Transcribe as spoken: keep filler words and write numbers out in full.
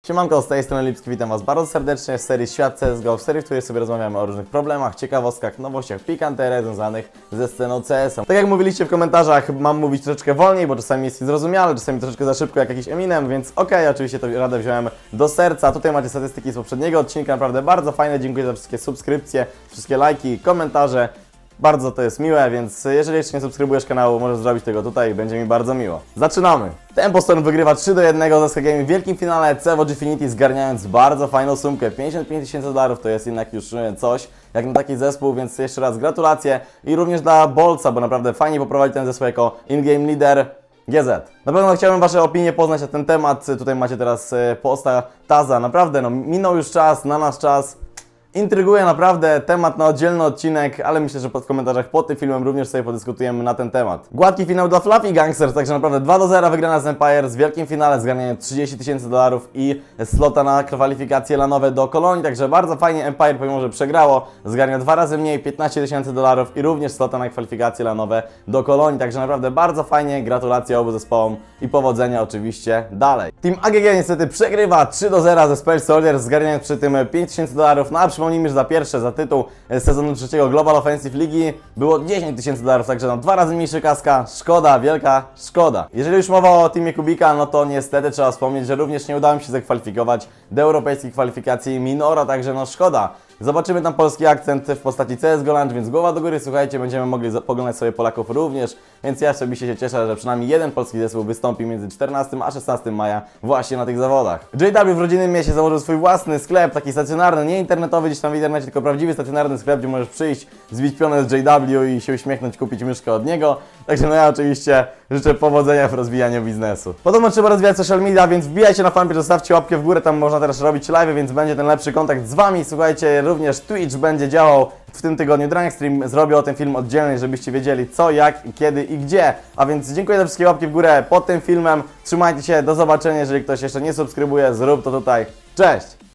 Siemanko, z tej strony Lipski, witam Was bardzo serdecznie w serii Świat C S G O, w serii, w której sobie rozmawiamy o różnych problemach, ciekawostkach, nowościach, pikanteriach związanych ze sceną C S a. Tak jak mówiliście w komentarzach, mam mówić troszeczkę wolniej, bo czasami jest niezrozumiale, czasami troszeczkę za szybko jak jakiś Eminem, więc okej, okay, oczywiście to radę wziąłem do serca. Tutaj macie statystyki z poprzedniego odcinka, naprawdę bardzo fajne, dziękuję za wszystkie subskrypcje, wszystkie lajki, komentarze. Bardzo to jest miłe, więc jeżeli jeszcze nie subskrybujesz kanału, możesz zrobić tego tutaj, będzie mi bardzo miło. Zaczynamy! Tempo Storm wygrywa trzy do jednego z S K Gaming w wielkim finale C W G Infinity, zgarniając bardzo fajną sumkę. pięćdziesiąt pięć tysięcy dolarów to jest jednak już coś, jak na taki zespół, więc jeszcze raz gratulacje. I również dla Bolca, bo naprawdę fajnie poprowadzi ten zespół jako in-game leader. G Z. Na pewno chciałbym Wasze opinie poznać na ten temat. Tutaj macie teraz posta Taza. Naprawdę, no minął już czas, na nasz czas. Intryguje naprawdę temat na oddzielny odcinek, ale myślę, że pod komentarzach pod tym filmem również sobie podyskutujemy na ten temat. Gładki finał dla Fluffy Gangsters, także naprawdę dwa do zera wygrana z Empire z wielkim finale, zgarniając trzydzieści tysięcy dolarów i slota na kwalifikacje lanowe do Kolonii, także bardzo fajnie. Empire, pomimo że przegrało, zgarnia dwa razy mniej, piętnaście tysięcy dolarów i również slota na kwalifikacje lanowe do Kolonii, także naprawdę bardzo fajnie. Gratulacje obu zespołom i powodzenia oczywiście dalej. Team A G G niestety przegrywa trzy do zera ze Spell Soldiers, zgarniając przy tym pięć tysięcy dolarów, no a przypomnijmy, że za pierwsze, za tytuł sezonu trzeciego Global Offensive Ligi było dziesięć tysięcy dolarów, także no dwa razy mniejszy kaska, szkoda, wielka szkoda. Jeżeli już mowa o teamie Kubika, no to niestety trzeba wspomnieć, że również nie udało mi się zakwalifikować do europejskich kwalifikacji Minora, także no szkoda. Zobaczymy tam polski akcent w postaci C S G O Launch, więc głowa do góry, słuchajcie, będziemy mogli poglądać sobie Polaków również, więc ja osobiście się cieszę, że przynajmniej jeden polski zespół wystąpi między czternastego a szesnastego maja właśnie na tych zawodach. J W w rodzinnym mieście założył swój własny sklep, taki stacjonarny, nie internetowy gdzieś tam w internecie, tylko prawdziwy stacjonarny sklep, gdzie możesz przyjść, zbić pionę z J W i się uśmiechnąć, kupić myszkę od niego. Także no ja oczywiście życzę powodzenia w rozwijaniu biznesu. Podobno trzeba rozwijać social media, więc wbijajcie na fanpage, zostawcie łapkę w górę, tam można teraz robić live, więc będzie ten lepszy kontakt z Wami. Słuchajcie, również Twitch będzie działał w tym tygodniu, Drankstream, zrobię o tym film oddzielny, żebyście wiedzieli co, jak, kiedy i gdzie. A więc dziękuję za wszystkie łapki w górę pod tym filmem, trzymajcie się, do zobaczenia, jeżeli ktoś jeszcze nie subskrybuje, zrób to tutaj. Cześć!